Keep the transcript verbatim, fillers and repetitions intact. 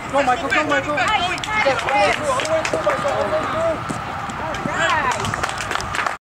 Go, Michael, go, Michael. All the way through, Michael, all the way through.